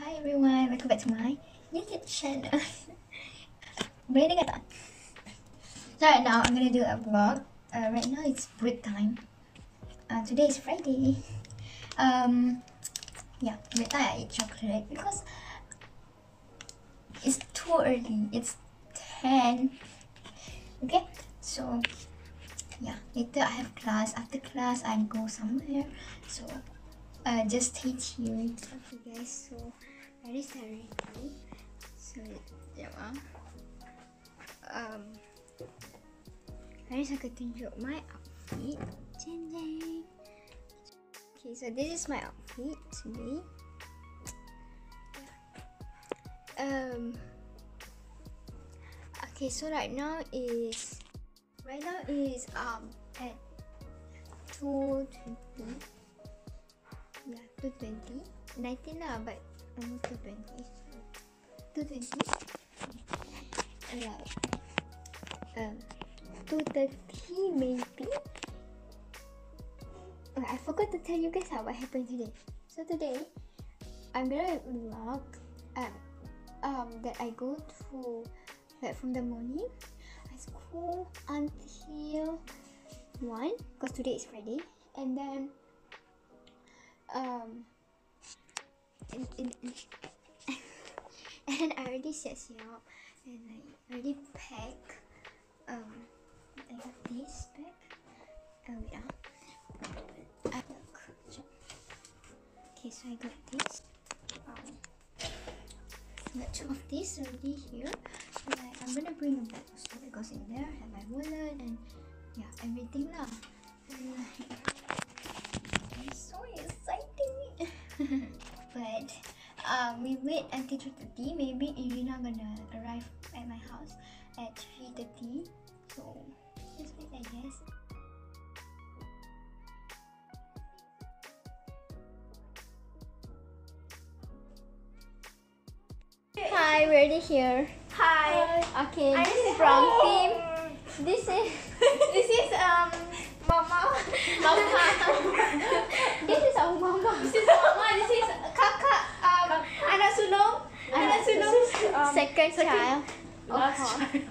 Hi everyone, welcome back to my YouTube channel. Ready to get. So right now I'm gonna do a vlog. Right now it's break time. Today is Friday. Yeah, break time I eat chocolate because it's too early. It's 10. Okay, so yeah, later I have class. After class I go somewhere. So just stay tuned. Okay guys, so I just already. So yeah, I just akan tunjuk my outfit. Jeng jeng. Okay, so this is my outfit today. Okay, so right now is at 2:20. Yeah, 2:20. 19 lah, but almost 2:20. 2:20. Like 2:30 maybe. I forgot to tell you guys what happened today. So today I'm gonna vlog that I go to, like, from the morning I school until 1 because today is Friday, and then and I already set up and I already pack. I got this bag. Wait, okay, so I got this. Got 2 of this already here. So like, I'm gonna bring a bag also because in there I have my wallet and yeah, everything lah. And like, it's so exciting. But we wait until 3:30. Maybe Irina gonna arrive at my house at 3:30. So just wait, I guess. Hi, we're already here. Hi. Okay, this is from team. This is Mama. This is our mama. This is Mama. This is Kakak. Anak sulung. Anak sulung. Second child. Last child.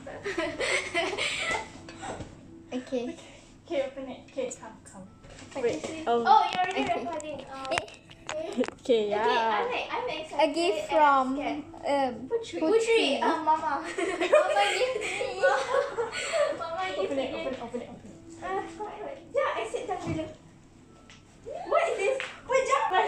Okay. Okay, open it. Okay, come. Wait. Oh, you're already Okay. recording. Okay, yeah. Okay, I'm excited. A gift from Putri. Mama. Mama give me. Mama give me. Open it. Yeah, I sit down dulu. What is this? Pajama.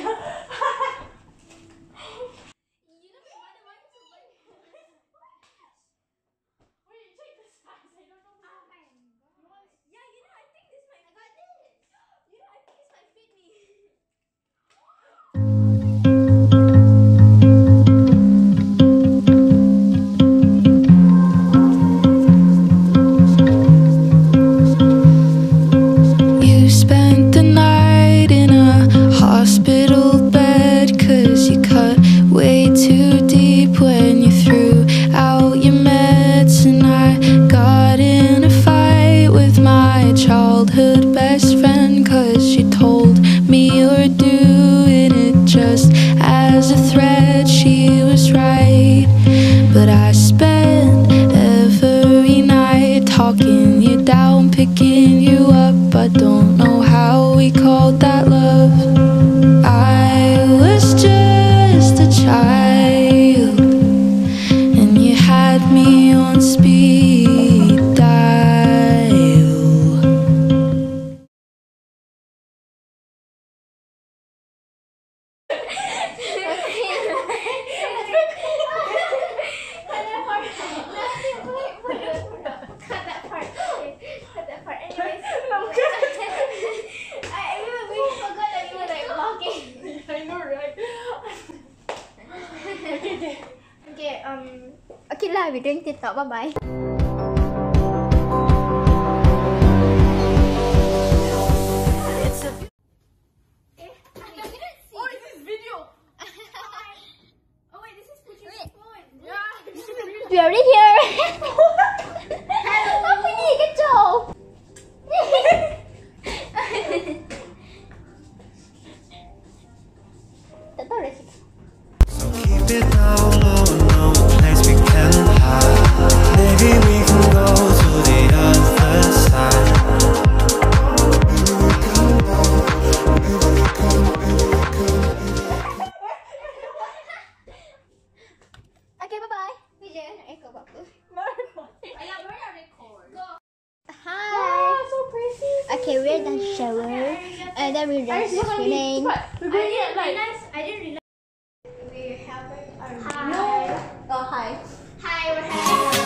Picking you up, I don't know how we called that love. I was just a child, and you had me on speed dial. Okay lah, we're doing TikTok. Bye bye. We're already here. Apa ni? Kacau. Tak tahu dah cakap. be down low, no place we can hide. Maybe we can go to the other side. Okay, bye-bye. Video nak record apa? Ayah, we're not record. Go. Hi. Oh, so pretty. Okay, we're done shower. And then we're done swimming. We're going to like... I didn't realize. We're having a Hi. Oh, hi. Hi, we're having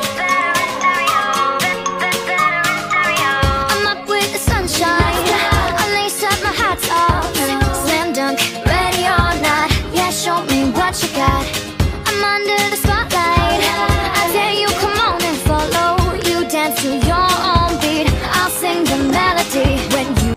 I'm up with the sunshine. I lace up my hats off. Slam dunk, ready or not. Yeah, show me what you got. I'm under the spotlight. I dare you, come on and follow. You dance to your own beat. I'll sing the melody when you.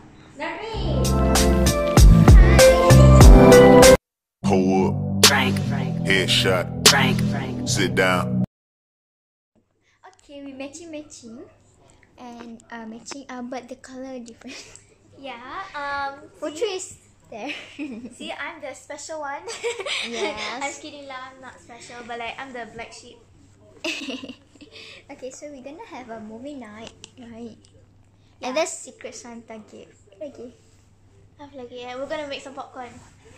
Pull up, headshot, sit down. Okay, we matching, and matching. But the color different. Yeah, Putri is there. see, I'm the special one. Yes. I'm kidding lah, I'm not special, but like, I'm the black sheep. Okay, so we're gonna have a movie night, right? And that's Secret Santa gift. Okay. Have lagi, yeah. We're gonna make some popcorn.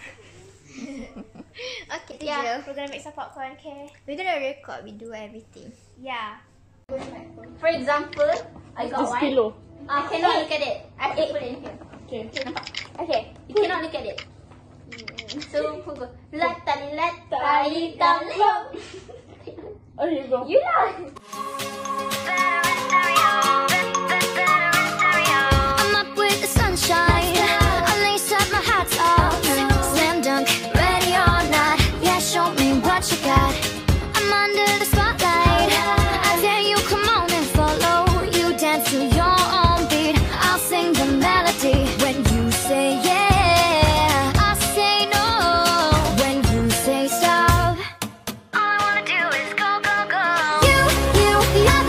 Okay, Yeah, we're gonna make some popcorn, okay? we're gonna record. We do everything. Yeah. For example, I got Just one. kilo. I cannot look at it. I put it in here. Okay. Okay, you cannot look at it. So, who go? Lata hitam. Oh, you go. You lah. I'm up with the sunshine. I lace up my hats off. Slam dunk, ready or not. Yeah, show me what you got. I'm under the spotlight. I dare you, come on and follow. You dance to your own beat. I'll sing the melody when you say yeah. I say no when you say stop. All I wanna do is go, go, go. You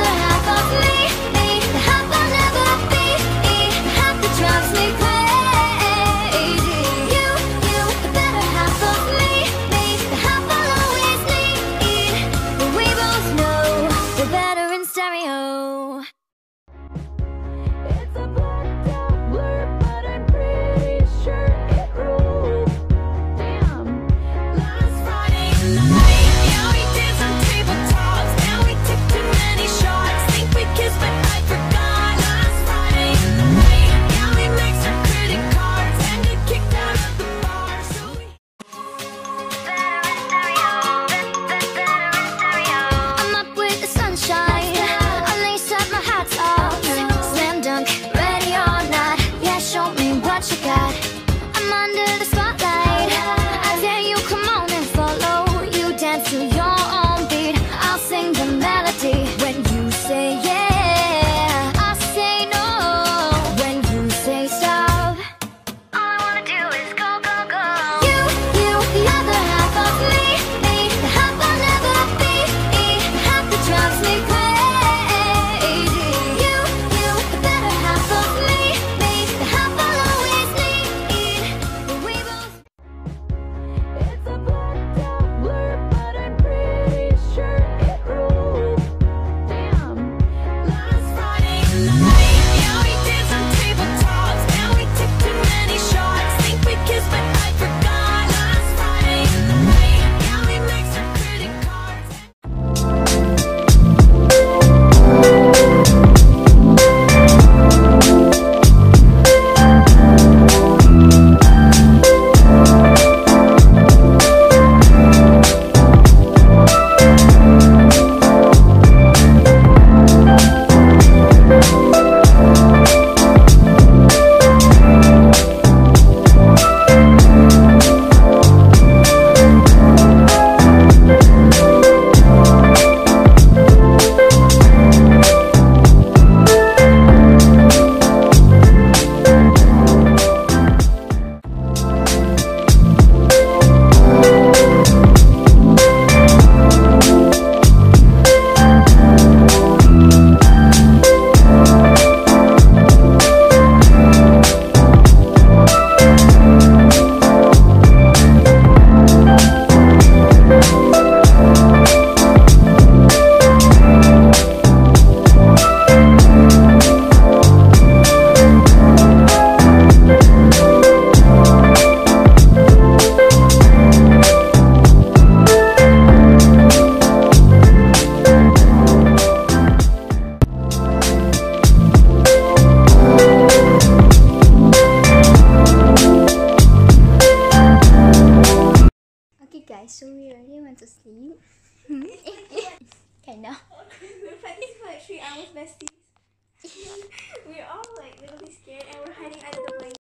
Hey guys, so we really want to sleep. Kinda. We're practicing for like 3 hours, besties. We're all like really scared and we're hiding under the blanket.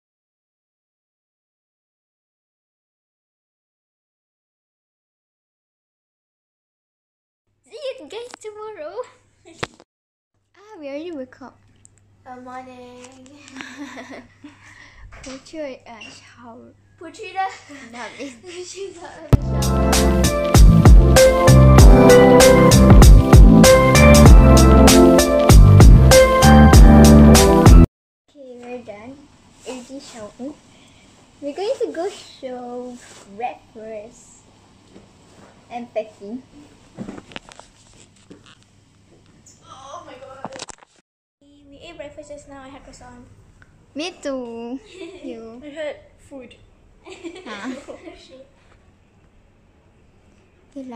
See you guys tomorrow. We already woke up. Morning. Put your shower. Putrida. Not it. She's out of the Okay, we're done. Already showered. We're going to go show breakfast and packing. Oh my god. We ate breakfast just now. I had croissant. Me too. You. I heard food. Huh? Okay,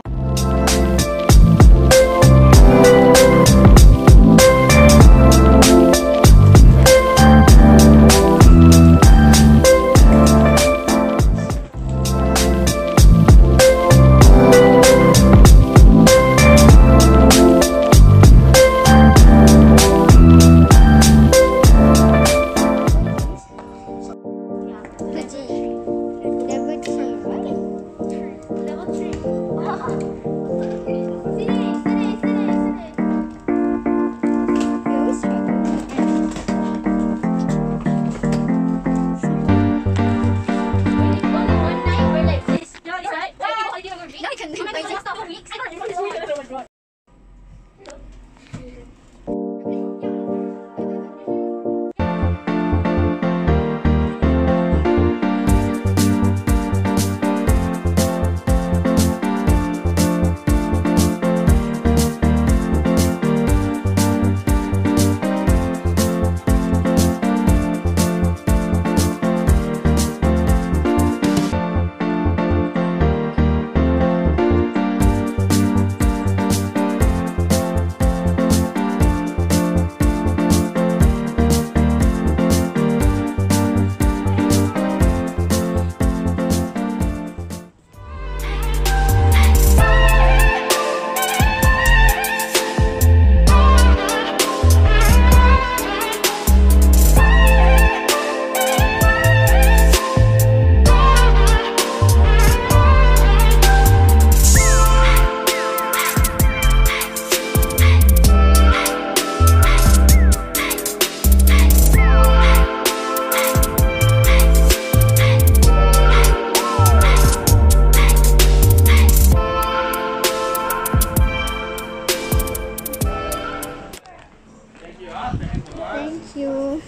thank you.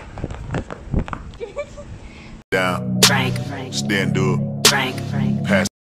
Down. Stand up. Pass.